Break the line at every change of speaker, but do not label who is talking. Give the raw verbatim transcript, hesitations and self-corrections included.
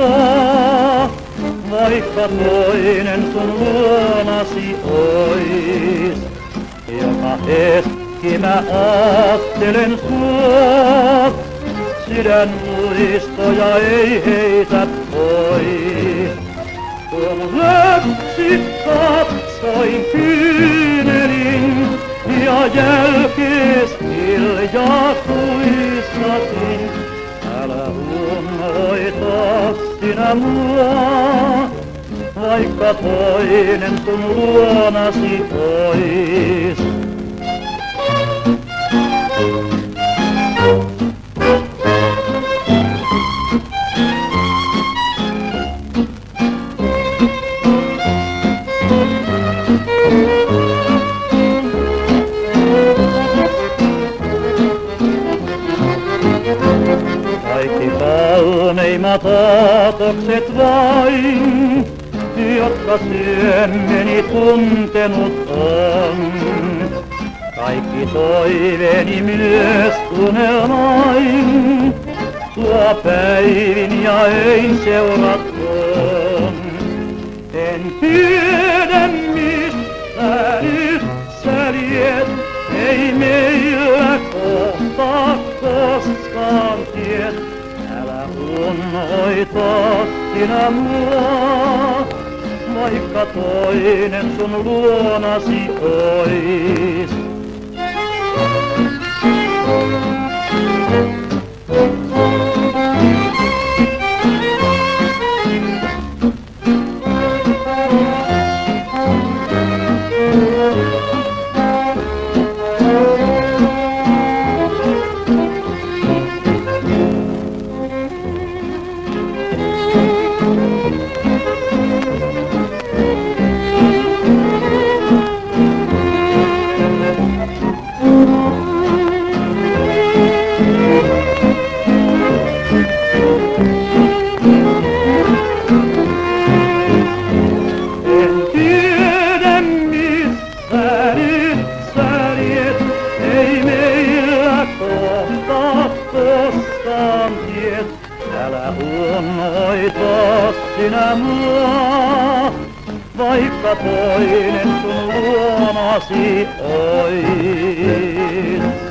mua, vaikka toinen sun luonasi ois. Joka hetki mä aattelen sua, sydän muistoja ei heitä pois. Kun läpsi katsoin kyynelin ja jälkees hiljaa kuiskasin. Älä unoita sinä mua, vaikka toinen sun luonasi ois. Kaikki kauneimmat aatokset vain, jotka syömmeni tuntenut on. Kaikki toiveeni myös unelmain, tuo päivin ja ei seuratkoon. En tiedä mistä nyt sä liet, ei meillä kohtaa koskaan tiet. Älä unoita sinä mua, vaikka toinen sun luonasi ois. Älä unoita sinä mua, vaikka toinen sun luonasi ois.